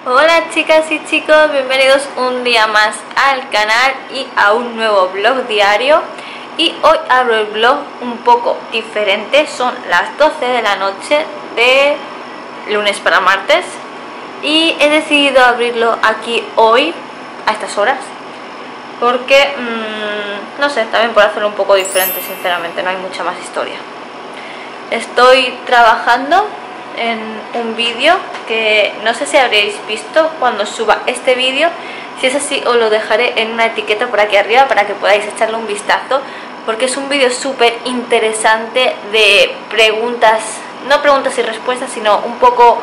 Hola chicas y chicos, bienvenidos un día más al canal y a un nuevo vlog diario. Y hoy abro el vlog un poco diferente, son las 12 de la noche de lunes para martes. Y he decidido abrirlo aquí hoy, a estas horas, porque, no sé, también por hacerlo un poco diferente, sinceramente, no hay mucha más historia. Estoy trabajando en un vídeo que no sé si habréis visto cuando suba este vídeo. Si es así, os lo dejaré en una etiqueta por aquí arriba para que podáis echarle un vistazo, porque es un vídeo súper interesante de preguntas, no preguntas y respuestas, sino un poco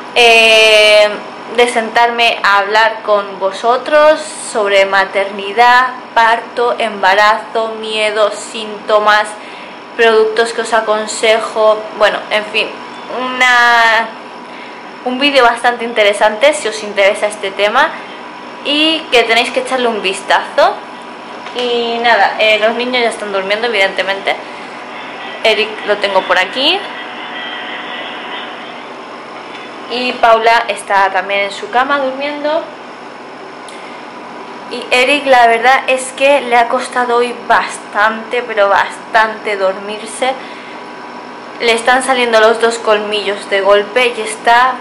de sentarme a hablar con vosotros sobre maternidad, parto, embarazo, miedos, síntomas, productos que os aconsejo, bueno, en fin, un vídeo bastante interesante si os interesa este tema y que tenéis que echarle un vistazo. Y nada, los niños ya están durmiendo, evidentemente. Eric lo tengo por aquí y Paula está también en su cama durmiendo. Y Eric, la verdad es que le ha costado hoy bastante, pero bastante dormirse. Le están saliendo los dos colmillos de golpe y está...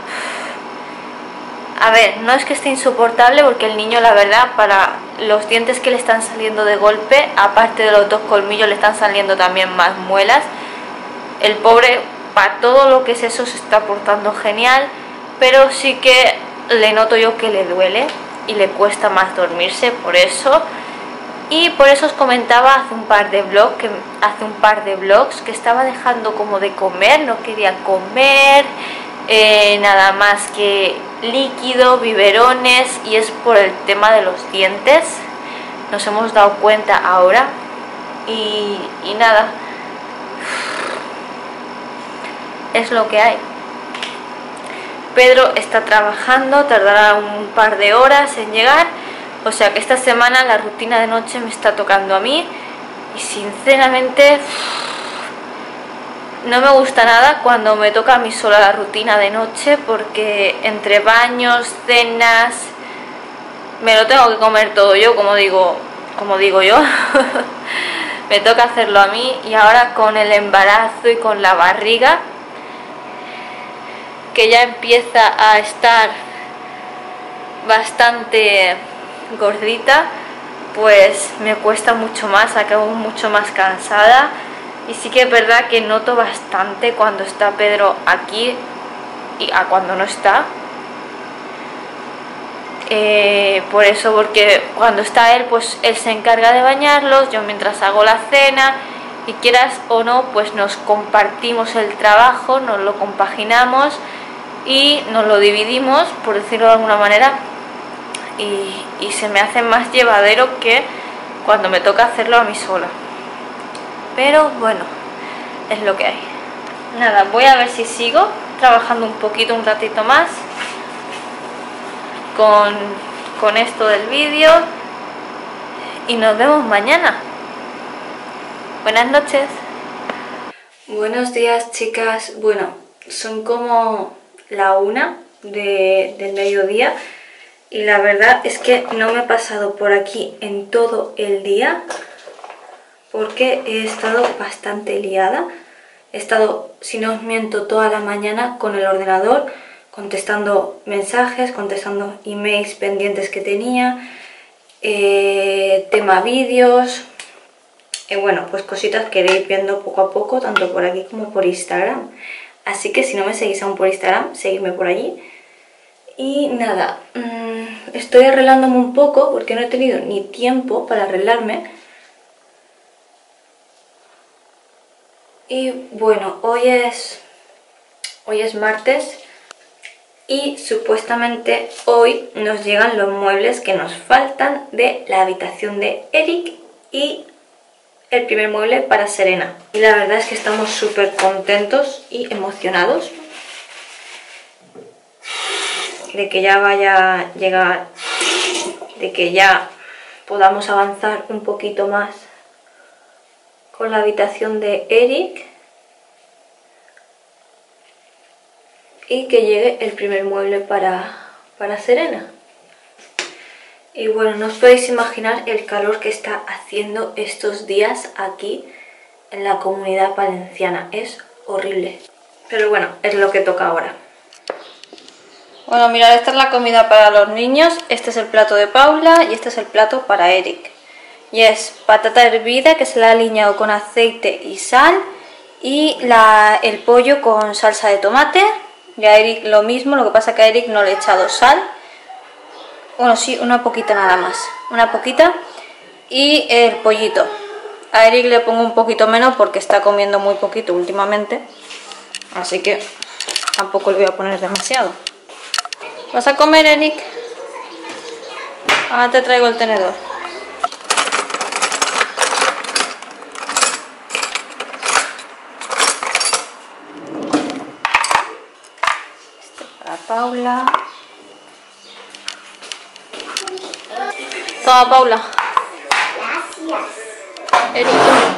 A ver, no es que esté insoportable, porque el niño, la verdad, para los dientes que le están saliendo de golpe, aparte de los dos colmillos, le están saliendo también más muelas. El pobre, para todo lo que es eso, se está portando genial, pero sí que le noto yo que le duele y le cuesta más dormirse, por eso. Y por eso os comentaba hace un par de vlogs que estaba dejando como de comer, no quería comer nada más que líquido, biberones, y es por el tema de los dientes. Nos hemos dado cuenta ahora y nada, es lo que hay. Pedro está trabajando, tardará un par de horas en llegar. O sea que esta semana la rutina de noche me está tocando a mí y sinceramente no me gusta nada cuando me toca a mí sola la rutina de noche, porque entre baños, cenas, me lo tengo que comer todo yo, como digo yo. Me toca hacerlo a mí, y ahora con el embarazo y con la barriga que ya empieza a estar bastante gordita, pues me cuesta mucho más, acabo mucho más cansada. Y sí que es verdad que noto bastante cuando está Pedro aquí y a cuando no está. Por eso, porque cuando está él, pues él se encarga de bañarlos, yo mientras hago la cena, y quieras o no, pues nos compartimos el trabajo, nos lo compaginamos y nos lo dividimos, por decirlo de alguna manera. Y se me hace más llevadero que cuando me toca hacerlo a mí sola. Pero bueno, es lo que hay. Nada, voy a ver si sigo trabajando un poquito, un ratito más con esto del vídeo, y nos vemos mañana. Buenas noches. Buenos días, chicas. Bueno, son como la 1 del mediodía. Y la verdad es que no me he pasado por aquí en todo el día, porque he estado bastante liada. He estado, si no os miento, toda la mañana con el ordenador, contestando mensajes, contestando emails pendientes que tenía, tema vídeos, bueno, pues cositas que iré viendo poco a poco, tanto por aquí como por Instagram. Así que si no me seguís aún por Instagram, seguidme por allí. Y nada, estoy arreglándome un poco porque no he tenido ni tiempo para arreglarme. Y bueno, hoy es martes y supuestamente hoy nos llegan los muebles que nos faltan de la habitación de Eric y el primer mueble para Serena. Y la verdad es que estamos súper contentos y emocionados de que ya vaya a llegar, de que ya podamos avanzar un poquito más con la habitación de Eric y que llegue el primer mueble para para Serena. Y bueno, no os podéis imaginar el calor que está haciendo estos días aquí en la Comunidad Valenciana. Es horrible. Pero bueno, es lo que toca ahora. Bueno, mirad, esta es la comida para los niños. Este es el plato de Paula y este es el plato para Eric. Y es patata hervida que se la ha aliñado con aceite y sal. Y el pollo con salsa de tomate. Y a Eric lo mismo, lo que pasa que a Eric no le he echado sal. Bueno, sí, una poquita nada más. Una poquita. Y el pollito. A Eric le pongo un poquito menos porque está comiendo muy poquito últimamente. Así que tampoco le voy a poner demasiado. ¿Vas a comer, Eric? Ahora te traigo el tenedor. Este para Paula. Toma, Paula. Gracias. Eric.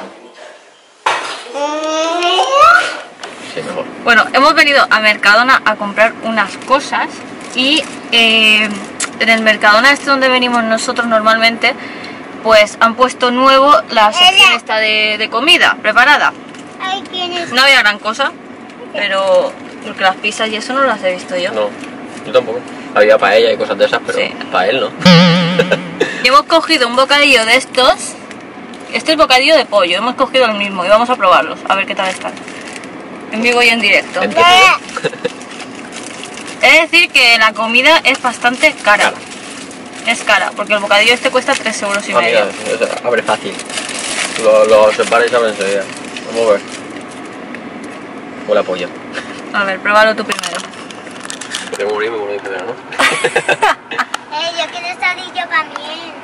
Sí, mejor. Bueno, hemos venido a Mercadona a comprar unas cosas y en el Mercadona este donde venimos nosotros normalmente, pues han puesto nuevo la sección esta de comida preparada. Ay, ¿tienes? No había gran cosa, pero porque las pizzas y eso no las he visto yo. No, yo tampoco. Había paella y cosas de esas, pero Sí. para él no. Y hemos cogido un bocadillo de estos. Este es bocadillo de pollo, hemos cogido el mismo y vamos a probarlos, a ver qué tal están. En vivo y en directo. Entiendo yo. Es decir que la comida es bastante cara. Cara. Es cara, porque el bocadillo este cuesta 3,5 euros. Ah, mira, eso, abre fácil. Lo separa y se abre enseguida. Vamos a ver. Huele a polla. A ver, pruébalo tú primero. Tengo un primo y uno dice, ¿no? Yo quiero salir yo también.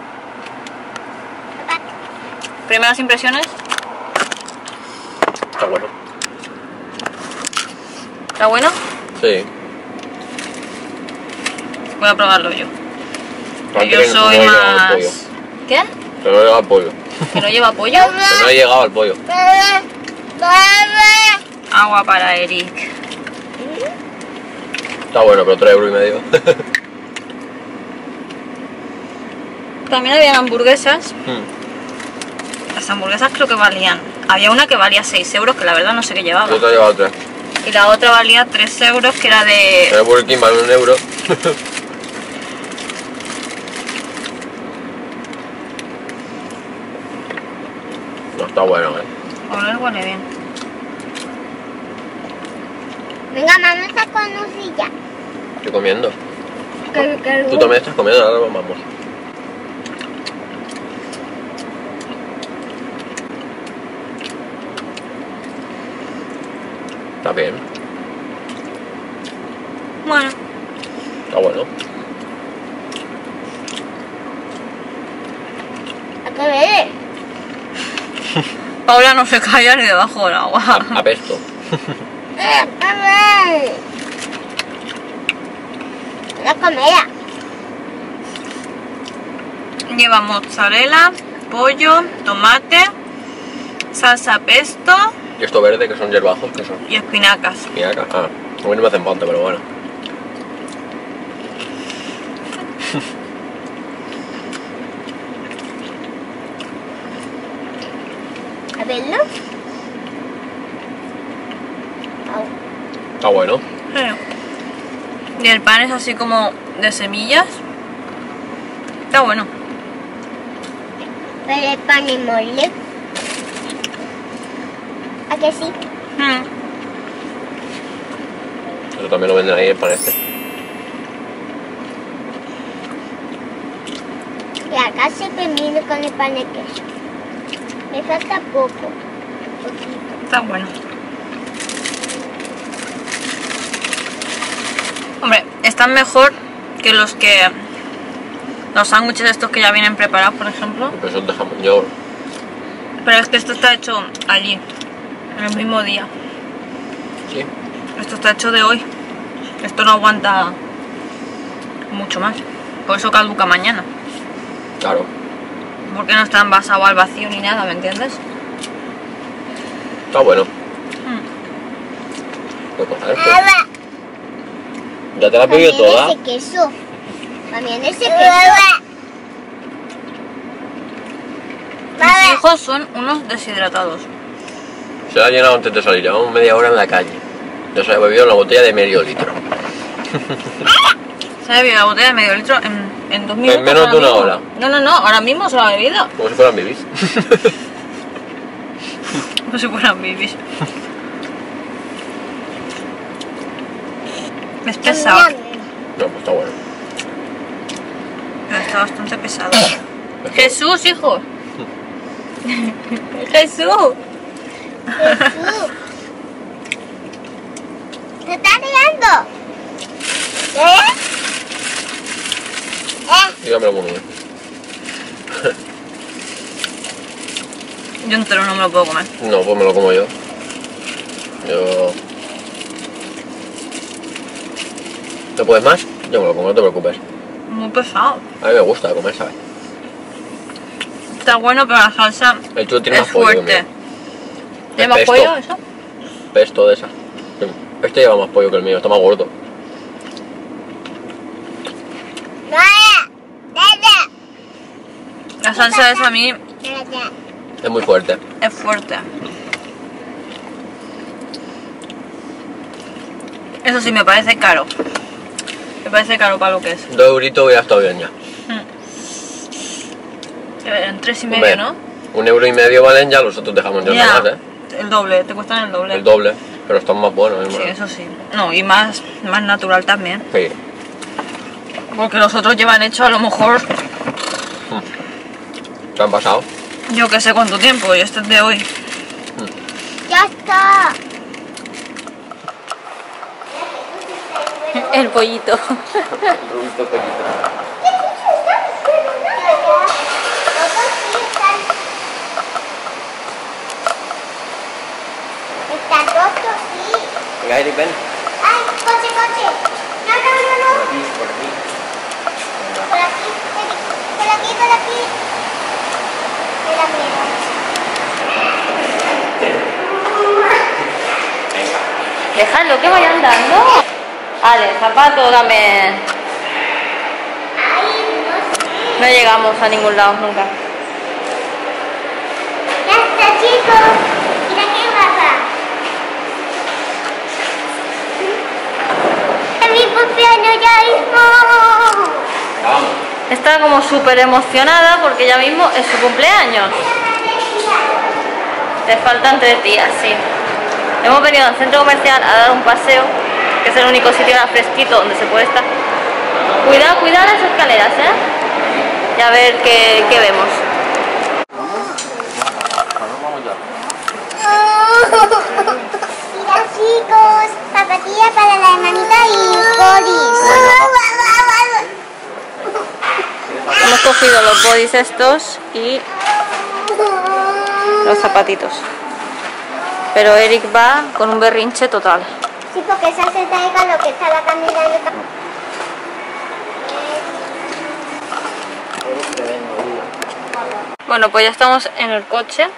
Primeras impresiones. Está bueno. ¿Está bueno? Sí. Voy a probarlo yo. Antes Yo que no soy he llegado al más... pollo. ¿Qué? Que no he llegado al pollo. ¿Que no lleva pollo? Que no he llegado al pollo. Agua para Eric. Está bueno, pero 3,5 euros. También habían hamburguesas. Hmm. Las hamburguesas creo que valían... Había una que valía 6 euros, que la verdad no sé qué llevaba. Yo te he llevado 3. Y la otra valía 3 euros, que era de... El Burger King vale 1 euro. No, está bueno, Oler huele bien. Venga, vamos a conocer ya. Estoy comiendo. Tú también estás comiendo, ahora vamos. Está bien, Bueno, está bueno. A que ver. Paula no se calla ni debajo del agua. Apesto. A ver. La comida. Lleva mozzarella, pollo, tomate, salsa pesto Y esto verde, que son hierbajos, que son. y espinacas. Espinacas. Ah, a mí no me hacen falta, pero bueno. A verlo. Está bueno. Sí. Y el pan es así como de semillas. Está bueno. Pero el pan es mole. ¿A que sí? Eso también lo venden ahí, el pan este. Y acá se termina con el pan de queso. Me falta poco. Poquito. Está bueno. Hombre, están mejor que los sándwiches estos que ya vienen preparados, por ejemplo. Pero eso es de jamón york. Pero es que esto está hecho allí, en el mismo día. Sí. Esto está hecho de hoy. Esto no aguanta mucho más. Por eso caduca mañana. Claro. Porque no está envasado al vacío ni nada, ¿me entiendes? Está bueno. ¿Puedo coger esto? Ya te la has bebido toda. Ese queso. También ese queso. Mis hijos son unos deshidratados. Se la ha llenado antes de salir, llevamos media hora en la calle. Ya se ha bebido la botella de medio litro. Se ha bebido la botella de medio litro en 2 minutos. En menos de una hora. No, ahora mismo se lo ha bebido. Como si fueran bibis. Como si fueran bibis. Es pesado. No, pues está bueno. Pero está bastante pesado. Jesús, hijo. Jesús. ¿Se está riendo? Dígamelo con uno. Yo entero no me lo puedo comer. No, pues me lo como yo. ¿No puedes más? Yo me lo como, no te preocupes. Muy pesado. A mí me gusta comer, ¿sabes? Está bueno, pero la salsa El chulo tiene es más pollo que el fuerte. mío. ¿Tiene más pesto. pollo eso? Pesto de esa. Este lleva más pollo que el mío, está más gordo. La salsa esa a mí Es muy fuerte. es fuerte. Eso sí, me parece caro. Me parece caro para lo que es. 2 euritos hubiera estado bien ya. En 3,5, Hombre, ¿no? 1,5 € valen ya, los otros dejamos de Ya, nada más, el doble, te cuestan el doble. El doble, pero están más buenos, Sí, hermano. eso sí. No, y más natural también. Sí. Porque los otros llevan hecho a lo mejor, ¿Qué han pasado? yo que sé cuánto tiempo, y este es de hoy. Ya está. El pollito. Está roto, sí. Venga, Eric, ven. Ay, coche. No. Por aquí, por aquí. Por aquí, por aquí. Mira. Dejadlo que vaya andando. Vale, zapato, dame. Ay, no sé. No llegamos a ningún lado nunca. Ya está, chicos. Mira qué guapa. ¡Es mi cumpleaños ya mismo! Vamos. Está como súper emocionada porque ya mismo es su cumpleaños. Le faltan 3 días, sí. Hemos venido al centro comercial a dar un paseo, que es el único sitio ahora fresquito donde se puede estar. Cuidado las escaleras, ¿eh? Y a ver qué vemos. Vamos ya. Mira, chicos, papatilla para la hermanita y bolis. Hemos cogido los bodys estos y los zapatitos. Pero Eric va con un berrinche total. Sí, porque esa se traiga lo que está la caminando. Bueno, pues ya estamos en el coche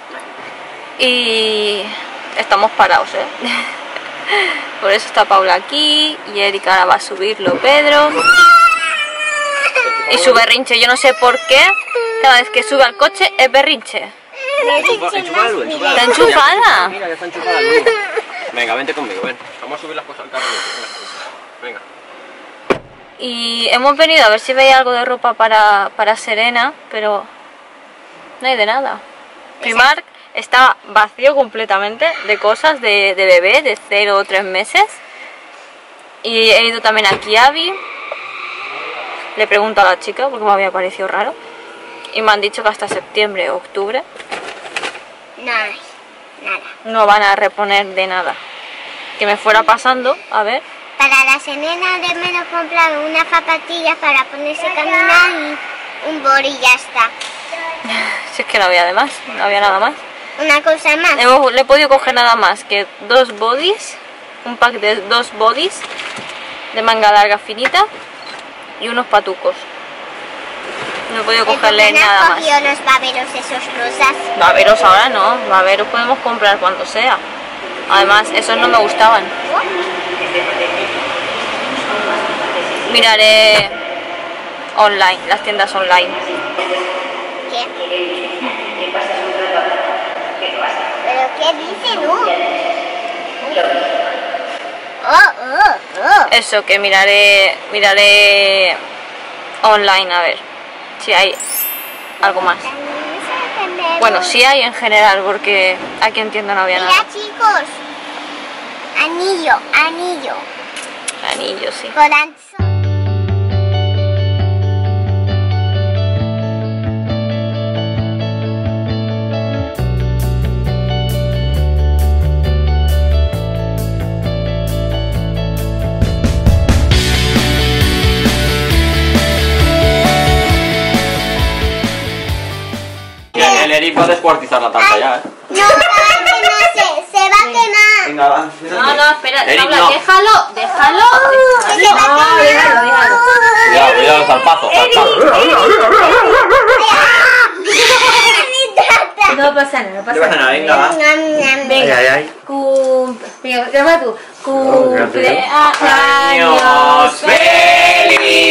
y estamos parados, ¿eh? Por eso está Paula aquí y Eric ahora va a subirlo Pedro. Y su berrinche, yo no sé por qué, cada vez que sube al coche es berrinche. ¿Está enchufada? Mira, ya está enchufada. Venga, vente conmigo, ven. Vamos a subir las cosas al carro. Venga. Y hemos venido a ver si veía algo de ropa para Serena, pero no hay de nada. Primark está vacío completamente de cosas de bebé de 0 o 3 meses. Y he ido también a Kiabi. Le pregunto a la chica porque me había parecido raro. Y me han dicho que hasta septiembre o octubre Nada. no van a reponer de nada. Que me fuera pasando, a ver. Para la semana de menos compraron unas zapatillas para ponerse a caminar y un body y ya está. Si es que no había además, no había nada más. Una cosa más. Le he podido coger nada más que 2 bodies, un pack de 2 bodies de manga larga finita y unos patucos. No he podido cogerle nada más. cogido los baberos esos rosas. Baberos ahora no, baberos podemos comprar cuando sea. Además, esos no me gustaban. miraré online, las tiendas online. ¿Qué? ¿Pero qué dice, no? Eso, que miraré online a ver si hay algo más. Bueno, sí hay en general, porque aquí en tienda no había nada. Mira, chicos. Anillo. Anillo, sí. Corazón. El Eric va a descuartizar la tarta ya, No, se va a quemar. Venga, va. No, espera, Eric, Paula, no. déjalo. Cuidado, zarpazo. No pasa nada, No pasa nada, venga, va. Venga, Ay. venga, graba tú. Cumpleaños Años feliz.